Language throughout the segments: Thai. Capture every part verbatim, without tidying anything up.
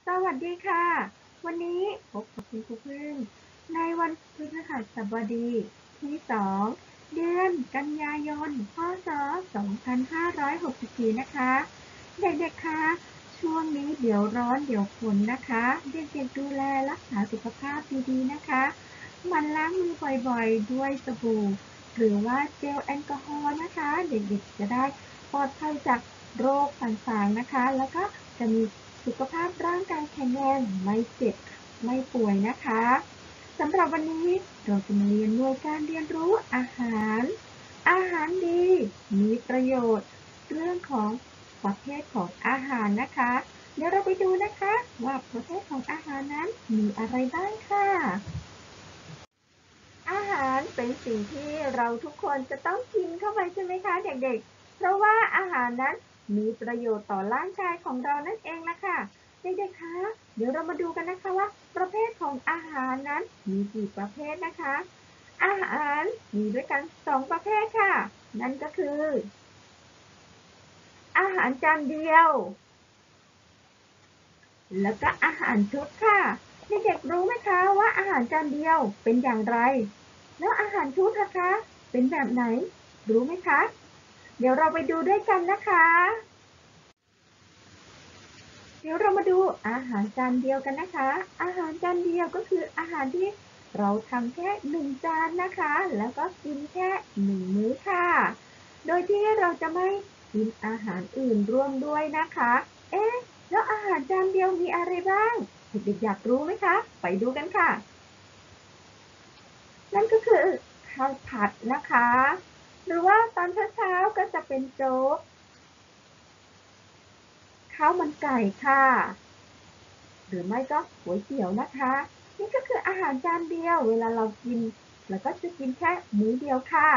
สวัสดีค่ะวันนี้พบกับคุณครูพึ่งในวันพฤหัสบดีที่สองเดือนกันยายนพศสองพันห้าร้อยหกสิบสี่นะคะเด็กๆคะช่วงนี้เดี๋ยวร้อนเดี๋ยวฝนนะคะเด็กๆดูแลรักษาสุขภาพดีๆนะคะมันล้างมือบ่อยๆด้วยสบู่หรือว่าเจลแอลกอฮอล์นะคะเด็กๆจะได้ปลอดภัยจากโรคต่างๆนะคะแล้วก็จะมีสุขภาพร่างกายแข็งแรงไม่เจ็บไม่ป่วยนะคะสำหรับวันนี้เราจะมาเรียนรู้การเรียนรู้อาหารอาหารดีมีประโยชน์เรื่องของประเภทของอาหารนะคะเดี๋ยวเราไปดูนะคะว่าประเภทของอาหารนั้นมีอะไรบ้างค่ะอาหารเป็นสิ่งที่เราทุกคนจะต้องกินเข้าไปใช่ไหมคะเด็กๆเพราะว่าอาหารนั้นมีประโยชน์ต่อร่างกายของเรานั่นเองล่ะค่ะเด็กๆคะเดี๋ยวเรามาดูกันนะคะว่าประเภทของอาหารนั้นมีกี่ประเภทนะคะอาหารมีด้วยกันสองประเภทค่ะนั่นก็คืออาหารจานเดียวแล้วก็อาหารชุดค่ะเด็กๆรู้ไหมคะว่าอาหารจานเดียวเป็นอย่างไรแล้วอาหารชุดล่ะคะเป็นแบบไหนรู้ไหมคะเดี๋ยวเราไปดูด้วยกันนะคะเดี๋ยวเรามาดูอาหารจานเดียวกันนะคะอาหารจานเดียวก็คืออาหารที่เราทำแค่หนึ่งจานนะคะแล้วก็กินแค่หนึ่งมื้อค่ะโดยที่เราจะไม่กินอาหารอื่นร่วมด้วยนะคะเอ๊ะแล้วอาหารจานเดียวมีอะไรบ้างเด็กๆอยากรู้ไหมคะไปดูกันค่ะนั่นก็คือข้าวผัดนะคะหรือว่าตอนเช้าๆก็จะเป็นโจ๊กข้าวมันไก่ค่ะหรือไม่ก็ก๋วยเตี๋ยวนะคะนี่ก็คืออาหารจานเดียวเวลาเรากินแล้วก็จะกินแค่มื้อเดียวค่ะ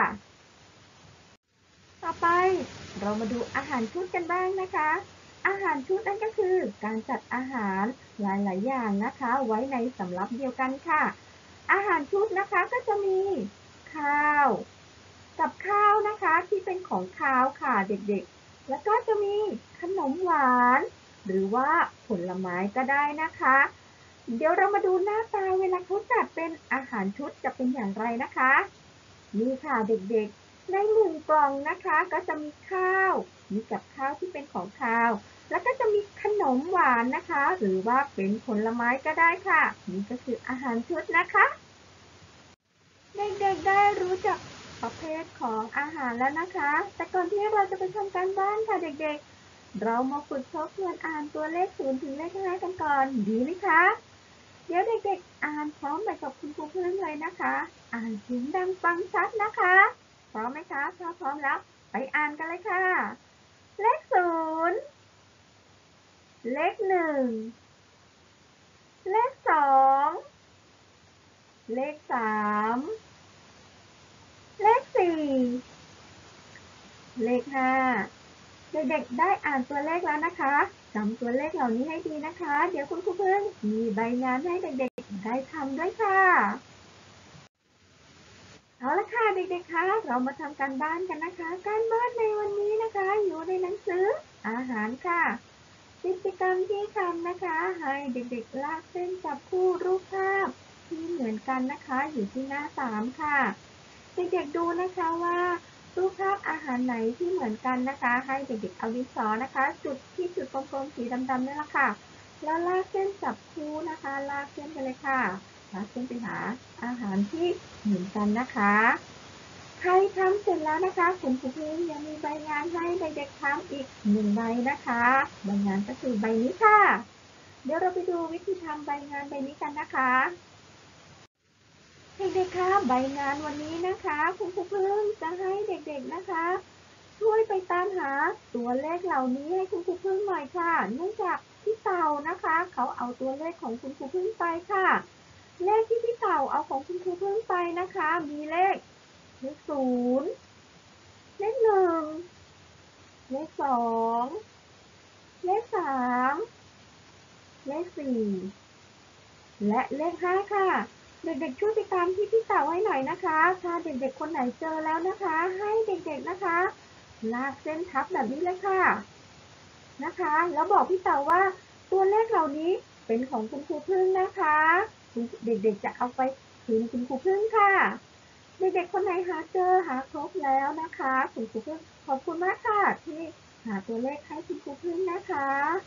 ต่อไปเรามาดูอาหารชุดกันบ้างนะคะอาหารชุดนั่นก็คือการจัดอาหารหลายๆอย่างนะคะไว้ในสำรับเดียวกันค่ะอาหารชุดนะคะก็จะมีข้าวกับข้าวนะคะที่เป็นของคาวค่ะเด็กๆแล้วก็จะมีขนมหวานหรือว่าผลไม้ก็ได้นะคะเดี๋ยวเรามาดูหน้าตาเวลาเขาจัดเป็นอาหารชุดจะเป็นอย่างไรนะคะนี่ค่ะเด็กๆในหนึ่งกล่องนะคะก็จะมีข้าวมีกับข้าวที่เป็นของคาวแล้วก็จะมีขนมหวานนะคะหรือว่าเป็นผลไม้ก็ได้ค่ะนี่ก็คืออาหารชุดนะคะเด็กๆได้รู้จักประเภทของอาหารแล้วนะคะแต่ก่อนที่เราจะไปทำการบ้านค่ะเด็กๆเรามาฝึกทบทวนอ่านตัวเลขศูนย์ถึงเลขห้ากันก่อนดีไหมคะเดี๋ยวเด็กๆอ่านพร้อมไปกับคุณครูเพื่อนเลยนะคะอ่านเสียงดังฟังชัดนะคะพร้อมไหมคะถ้าพร้อมแล้วไปอ่านกันเลยค่ะเลขศูนย์เลขหนึ่งเลขสองเลขสามเลขสี่เลขห้าเด็กๆได้อ่านตัวเลขแล้วนะคะจำตัวเลขเหล่านี้ให้ดีนะคะเดี๋ยวคุณครูเพื่อนมีใบงานให้เด็กๆได้ทำด้วยค่ะเอาละค่ะเด็กๆคะเรามาทำการบ้านกันนะคะการบ้านในวันนี้นะคะอยู่ในหนังสืออาหารค่ะกิจกรรมที่ทำนะคะให้เด็กๆลากเส้นจับคู่รูปภาพที่เหมือนกันนะคะอยู่ที่หน้าสามค่ะเด็กๆดูนะคะว่ารูปภาพอาหารไหนที่เหมือนกันนะคะให้เด็กๆเอาดินสอนะคะจุดที่จุดกลมๆสีดำๆนี่แหละค่ะแล้วลากเส้นจับคู่นะคะลากเส้นไปเลยค่ะลากเส้นไปหาอาหารที่เหมือนกันนะคะใครทำเสร็จแล้วนะคะคุณครูพิมยังมีใบงานให้เด็กๆทำอีกหนึ่งใบนะคะใบงานก็คือใบนี้ค่ะเดี๋ยวเราไปดูวิธีทำใบงานใบนี้กันนะคะเด็กๆคะใบงานวันนี้นะคะคุณครูพึ่งจะให้เด็กๆนะคะช่วยไปตามหาตัวเลขเหล่านี้ให้คุณครูพึ่งหน่อยค่ะเนื่องจากพี่เต่านะคะเขาเอาตัวเลขของคุณครูพึ่งไปค่ะเลขที่พี่เต่าเอาของคุณครูพึ่งไปนะคะมีเลขเลขศูนย์เลขหนึ่งเลขสองเลขสามเลขสี่และเลขห้าค่ะเด็กๆช่วยไปตามที่พี่เต่าให้หน่อยนะคะถ้าเด็กๆคนไหนเจอแล้วนะคะให้เด็กๆนะคะลากเส้นทับแบบนี้เลยค่ะนะคะแล้วบอกพี่เต่าว่าตัวเลขเหล่านี้เป็นของคุณครูพึ่งนะคะคุณเด็กๆจะเอาไปคืนคุณครูพึ่งค่ะเด็กๆคนไหนหาเจอหาครบแล้วนะคะคุณครูพึ่งขอบคุณมากค่ะที่หาตัวเลขให้คุณครูพึ่งนะคะ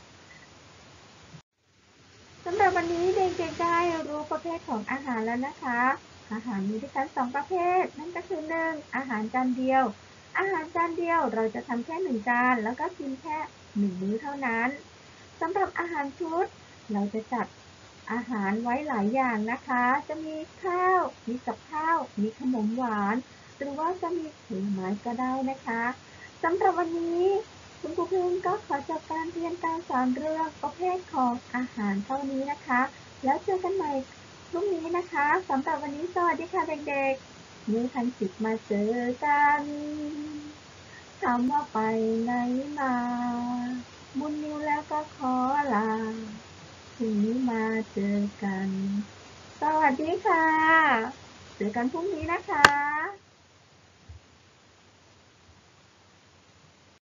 สำหรับวันนี้เด็กๆได้รู้ประเภทของอาหารแล้วนะคะอาหารมีด้วยกันสองประเภทนั่นก็คือหนึ่งอาหารจานเดียวอาหารจานเดียวเราจะทำแค่หนึ่งจานแล้วก็กินแค่หนึ่งมื้อเท่านั้นสำหรับอาหารชุดเราจะจัดอาหารไว้หลายอย่างนะคะจะมีข้าวมีกับข้าวมีขนมหวานหรือว่าจะมีผลไม้ก็ได้นะคะสำหรับวันนี้คุณครูพิมก็ขอจบการเรียนการสอนเรื่องประเภทของอาหารเท่านี้นะคะแล้วเจอกันใหม่พรุ่งนี้นะคะสำหรับวันนี้สวัสดีค่ะเด็กๆมื้อพันสิบมาเจอกันถามว่าไปไหนมาบุญนิ้วแล้วก็ขอลาพรุ่งนี้มาเจอกันสวัสดีค่ะเจอกันพรุ่งนี้นะคะ